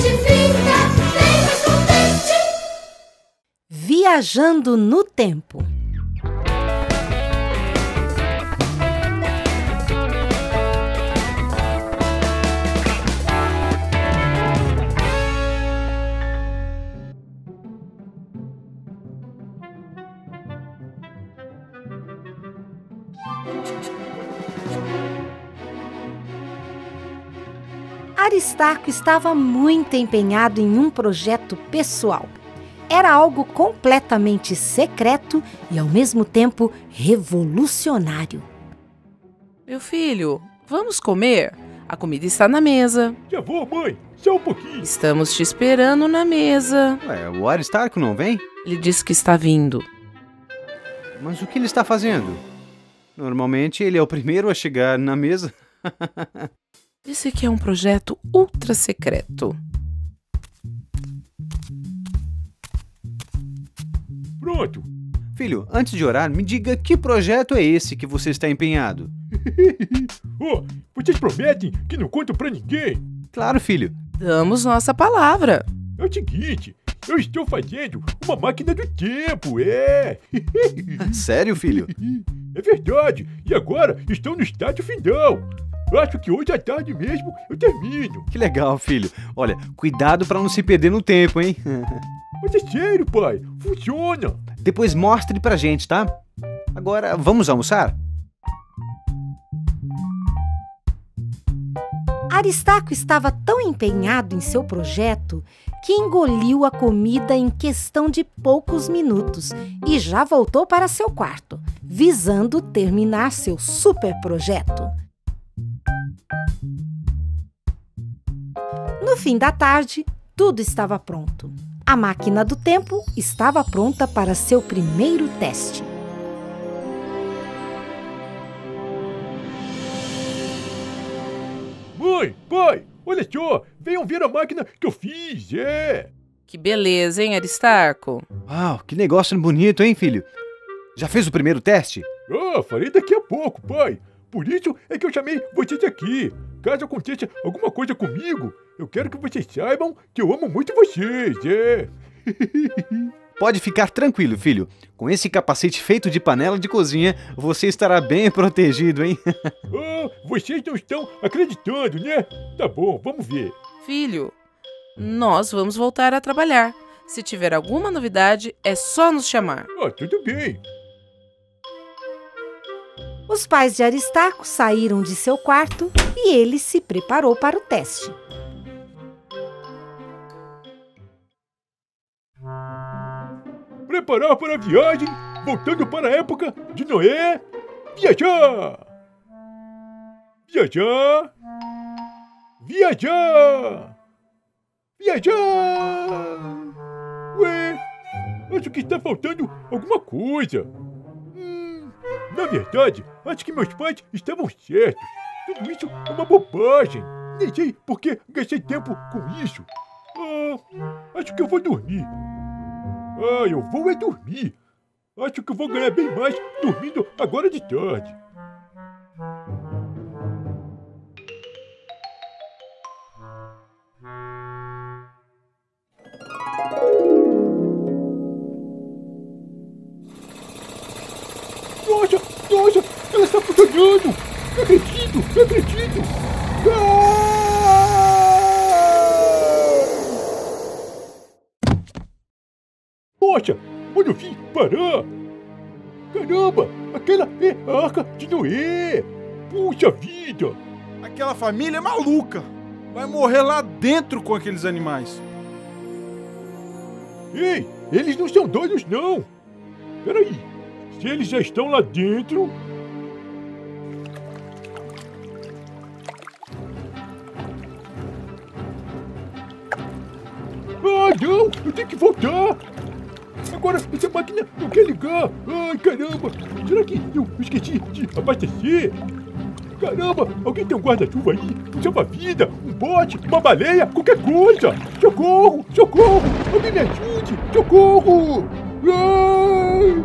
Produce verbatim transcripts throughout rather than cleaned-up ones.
gente fica bem mais contente. Viajando no tempo. Aristarco estava muito empenhado em um projeto pessoal. Era algo completamente secreto e, ao mesmo tempo, revolucionário. Meu filho, vamos comer? A comida está na mesa. Já vou, mãe. Só um pouquinho. Estamos te esperando na mesa. Ué, o Aristarco não vem? Ele disse que está vindo. Mas o que ele está fazendo? Normalmente ele é o primeiro a chegar na mesa. Disse que é um projeto ultra secreto. Pronto. Filho, antes de orar, me diga que projeto é esse que você está empenhado? Oh, vocês prometem que não contam pra ninguém? Claro, filho. Damos nossa palavra. É o seguinte, eu estou fazendo uma máquina do tempo, é. Sério, filho? É verdade, e agora estou no estágio final. Acho que hoje à tarde mesmo eu termino. Que legal, filho. Olha, cuidado pra não se perder no tempo, hein? Mas é sério, pai. Funciona. Depois mostre pra gente, tá? Agora, vamos almoçar? Aristarco estava tão empenhado em seu projeto que engoliu a comida em questão de poucos minutos e já voltou para seu quarto, visando terminar seu super projeto. No fim da tarde, tudo estava pronto. A máquina do tempo estava pronta para seu primeiro teste. Mãe, pai, olha só, venham ver a máquina que eu fiz, é. Que beleza, hein, Aristarco? Uau, que negócio bonito, hein, filho? Já fez o primeiro teste? Ah, farei daqui a pouco, pai. Por isso é que eu chamei vocês aqui. Caso aconteça alguma coisa comigo, eu quero que vocês saibam que eu amo muito vocês, é. Pode ficar tranquilo, filho. Com esse capacete feito de panela de cozinha, você estará bem protegido, hein? Ah, vocês não estão acreditando, né? Tá bom, vamos ver. Filho, nós vamos voltar a trabalhar. Se tiver alguma novidade, é só nos chamar. Ah, tudo bem. Os pais de Aristarco saíram de seu quarto e ele se preparou para o teste. Preparar para a viagem, voltando para a época de Noé. Viajar! Viajar! Viajar! Viajar! Ué, acho que está faltando alguma coisa. Hum, na verdade, acho que meus pais estavam certos. Tudo isso é uma bobagem. Nem sei por que gastei tempo com isso. Ah, acho que eu vou dormir. Ah, eu vou é dormir. Acho que eu vou ganhar bem mais dormindo agora de tarde. Nossa, nossa, ela está funcionando. Não acredito, não acredito. Ah! Poxa, onde eu vim parar? Caramba, aquela é a Arca de Noé! Puxa vida! Aquela família é maluca! Vai morrer lá dentro com aqueles animais! Ei, eles não são doidos não! Peraí, se eles já estão lá dentro... Ah, não! Eu tenho que voltar! Agora, essa máquina não quer ligar! Ai, caramba! Será que eu esqueci de abastecer? Caramba! Alguém tem um guarda-chuva aí? Um salva-vida? Um bote? Uma baleia? Qualquer coisa! Socorro! Socorro! Alguém me ajude! Socorro! Ai!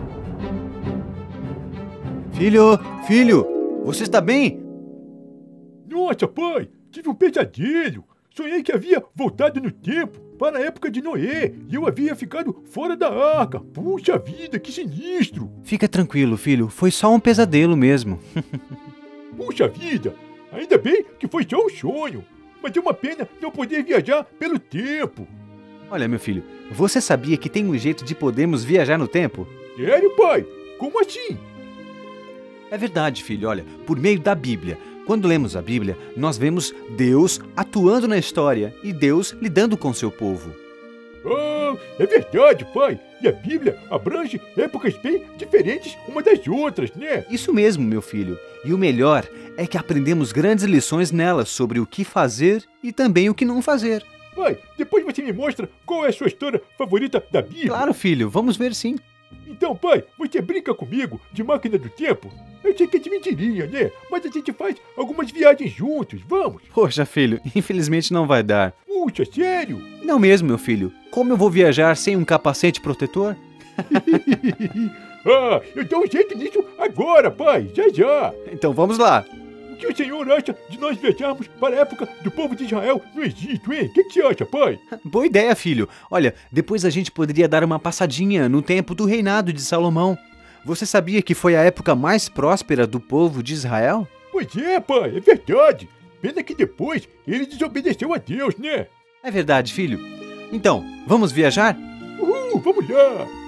Filho, filho, você está bem? Nossa, pai! Tive um pesadelo! sonhei que havia voltado no tempo para a época de Noé e eu havia ficado fora da arca. Puxa vida, que sinistro! Fica tranquilo, filho, foi só um pesadelo mesmo. Puxa vida, ainda bem que foi só um sonho. Mas é uma pena não poder viajar pelo tempo. Olha, meu filho, você sabia que tem um jeito de podermos viajar no tempo? Sério, pai? Como assim? É verdade, filho, olha, por meio da Bíblia. Quando lemos a Bíblia, nós vemos Deus atuando na história e Deus lidando com seu povo. Ah, é verdade, pai. E a Bíblia abrange épocas bem diferentes uma das outras, né? Isso mesmo, meu filho. E o melhor é que aprendemos grandes lições nela sobre o que fazer e também o que não fazer. Pai, depois você me mostra qual é a sua história favorita da Bíblia. Claro, filho, vamos ver sim. Então, pai, você brinca comigo de máquina do tempo? Eu sei que é de mentirinha, né? Mas a gente faz algumas viagens juntos, vamos? Poxa, filho, infelizmente não vai dar. Puxa, sério? Não mesmo, meu filho. Como eu vou viajar sem um capacete protetor? Ah, eu dou um jeito nisso agora, pai, já já. Então vamos lá. O que o senhor acha de nós viajarmos para a época do povo de Israel no Egito, hein? O que, que você acha, pai? Boa ideia, filho. Olha, depois a gente poderia dar uma passadinha no tempo do reinado de Salomão. Você sabia que foi a época mais próspera do povo de Israel? Pois é, pai, é verdade. Pena que depois ele desobedeceu a Deus, né? É verdade, filho. Então, vamos viajar? Uhul, vamos lá.